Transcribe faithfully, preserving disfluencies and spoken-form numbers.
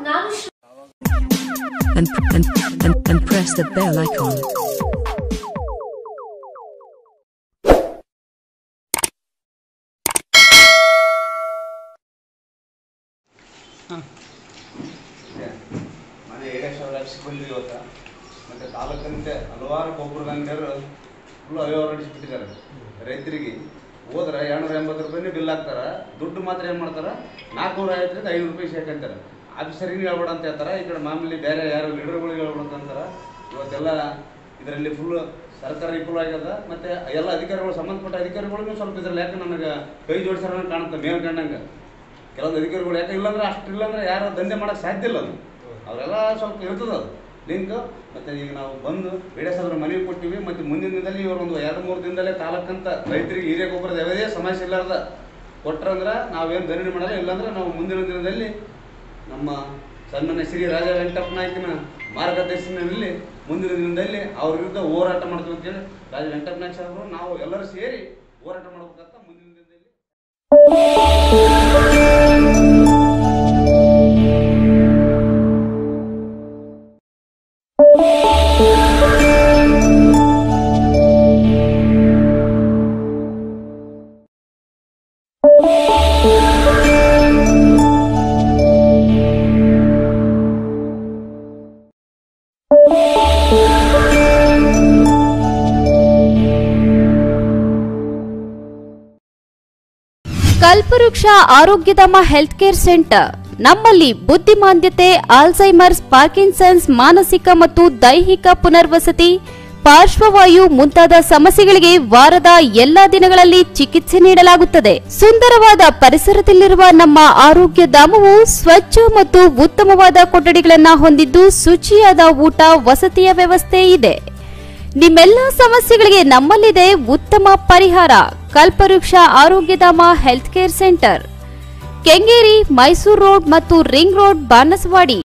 and, and, and, and press the bell icon. ಮನೆ ಏಕೇಶ್ವರ ಸಿಬ್ಬಂದಿ ಇವತ್ತು ಮತ್ತು ತಾಲೂಕಿನಂತೆ ಹಲವಾರು ಗೊಬ್ಬರದ ಅಂಗಡಿಯವರು ಫುಲ್ ಅವ್ಯವಹಾರ ನಡೆಸಿಬಿಟ್ಟಿದ್ದಾರೆ. ರೈತರಿಗೆ ಹೋದ್ರೆ ಎರಡುನೂರ ಎಂಬತ್ತು ರೂಪಾಯಿನೇ ಬಿಲ್ ಹಾಕ್ತಾರೆ, ದುಡ್ಡು ಮಾತ್ರ ಏನು ಮಾಡ್ತಾರೆ ನಾಲ್ಕುನೂರ ಐವತ್ತರಿಂದ ಐನೂರು ರೂಪಾಯಿ ಸೇರ್ಕೊಂತಾರೆ. ಆಫೀಸರಿಗೆ ಹೇಳ್ಬೇಡ ಅಂತ ಹೇಳ್ತಾರೆ, ಈ ಕಡೆ ಮಾಮೂಲಿ ಬೇರೆ ಯಾರು ಲೀಡರ್ಗಳಿಗೆ ಹೇಳ್ಬೇಡ ಅಂತ ಅಂತಾರೆ. ಇವತ್ತೆಲ್ಲ ಇದರಲ್ಲಿ ಫುಲ್ ಸರ್ಕಾರ ವಿಫಲ ಆಗ್ಯದ. ಮತ್ತು ಎಲ್ಲ ಅಧಿಕಾರಿಗಳು ಸಂಬಂಧಪಟ್ಟ ಅಧಿಕಾರಿಗಳಿಗೂ ಸ್ವಲ್ಪ ಇದ್ರಲ್ಲಿ ಯಾಕೆ ನನಗೆ ಕೈ ಜೋಡಿಸ್ಯಾರ ಕಾಣುತ್ತೆ ಮೇಲ್ ಕಂಡಂಗೆ. ಕೆಲವೊಂದು ಅಧಿಕಾರಿಗಳು ಯಾಕೆ ಇಲ್ಲಾಂದ್ರೆ ಅಷ್ಟು ಇಲ್ಲಾಂದ್ರೆ ಯಾರು ದಂಧೆ ಮಾಡೋಕ್ಕೆ ಸಾಧ್ಯ ಇಲ್ಲ. ಅದು ಅವರೆಲ್ಲ ಸ್ವಲ್ಪ ಇರ್ತದೆ ಅದು ಲಿಂಕ್. ಮತ್ತು ಈಗ ನಾವು ಬಂದು ವಿಡಿಯೋ ಸಾಹೇಬ್ರ ಮನವಿ ಕೊಟ್ಟಿವಿ. ಮತ್ತು ಮುಂದಿನ ದಿನದಲ್ಲಿ ಇವರು ಒಂದು ಎರಡು ಮೂರು ದಿನದಲ್ಲೇ ತಾಲೂಕಂತ ರೈತರಿಗೆ ಹಿರಿಯ ಗೊಬ್ಬರದ ಯಾವುದೇ ಸಮಸ್ಯೆ ಇಲ್ಲಾರ್ದ ಕೊಟ್ಟರಂದ್ರೆ ನಾವೇನು ಧರಣಿ ಮಾಡಲ್ಲ. ಇಲ್ಲಾಂದ್ರೆ ನಾವು ಮುಂದಿನ ದಿನದಲ್ಲಿ ನಮ್ಮ ಸನ್ಮಾನ್ಯ ಶ್ರೀ ರಾಜ ವೆಂಕಟಪ್ಪ ನಾಯ್ಕನ ಮಾರ್ಗದರ್ಶನದಲ್ಲಿ ಮುಂದಿನ ದಿನದಲ್ಲಿ ಅವ್ರ ವಿರುದ್ಧ ಹೋರಾಟ ಮಾಡ್ತೀವಿ ಅಂತೇಳಿ ರಾಜ ವೆಂಕಟಪ್ಪ ನಾಯ್ಕ ಸಾಹೇಬರು ನಾವು ಎಲ್ಲರೂ ಸೇರಿ ಹೋರಾಟ ಮಾಡ್ಬೇಕಂತ ಮುಂದಿನ ದಿನದಲ್ಲಿ. ಕಲ್ಪವೃಕ್ಷ ಆರೋಗ್ಯಧಾಮ ಹೆಲ್ತ್ ಕೇರ್ ಸೆಂಟರ್ ನಮ್ಮಲ್ಲಿ ಬುದ್ಧಿಮಾಂದ್ಯತೆ, ಆಲ್ಝೈಮರ್ಸ್, ಪಾರ್ಕಿನ್ಸನ್ಸ್, ಮಾನಸಿಕ ಮತ್ತು ದೈಹಿಕ ಪುನರ್ವಸತಿ, ಪಾರ್ಶ್ವವಾಯು ಮುಂತಾದ ಸಮಸ್ಯೆಗಳಿಗೆ ವಾರದ ಎಲ್ಲಾ ದಿನಗಳಲ್ಲಿ ಚಿಕಿತ್ಸೆ ನೀಡಲಾಗುತ್ತದೆ. ಸುಂದರವಾದ ಪರಿಸರದಲ್ಲಿರುವ ನಮ್ಮ ಆರೋಗ್ಯ ಧಾಮವು ಸ್ವಚ್ಛ ಮತ್ತು ಉತ್ತಮವಾದ ಕೊಠಡಿಗಳನ್ನು ಹೊಂದಿದ್ದು ಶುಚಿಯಾದ ಊಟ ವಸತಿಯ ವ್ಯವಸ್ಥೆ ಇದೆ. ನಿಮ್ಮೆಲ್ಲ ಸಮಸ್ಯೆಗಳಿಗೆ ನಮ್ಮಲ್ಲಿದೆ ಉತ್ತಮ ಪರಿಹಾರ. Kalpavriksha Arogyadhama health care centre, Kengeri, Mysuru road ಮತ್ತು ರಿಂಗ್ ರೋಡ್, ಬಾನಸವಾಡಿ.